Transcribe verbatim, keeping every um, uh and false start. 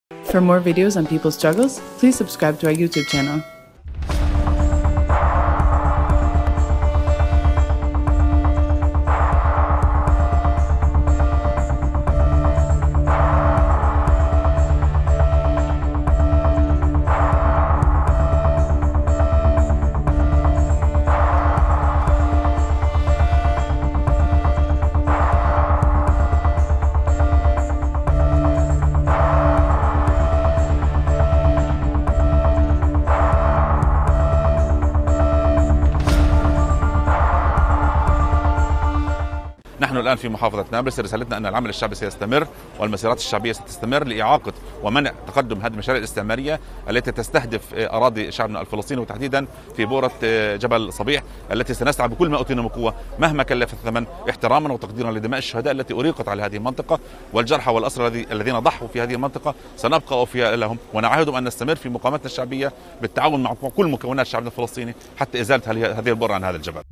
For more videos on people's struggles, please subscribe to our YouTube channel. نحن الآن في محافظة نابلس. رسالتنا أن العمل الشعبي سيستمر والمسيرات الشعبية ستستمر لإعاقة ومنع تقدم هذه المشاريع الاستعمارية التي تستهدف أراضي شعبنا الفلسطيني، وتحديدا في بورة جبل صبيح التي سنسعى بكل ما أوتينا من قوة مهما كلف الثمن، احتراما وتقديرا لدماء الشهداء التي أريقت على هذه المنطقة والجرحى والأسرى الذين ضحوا في هذه المنطقة. سنبقى أوفياء لهم ونعاهدهم أن نستمر في مقاومتنا الشعبية بالتعاون مع كل مكونات شعبنا الفلسطيني حتى إزالة هذه البورة عن هذا الجبل.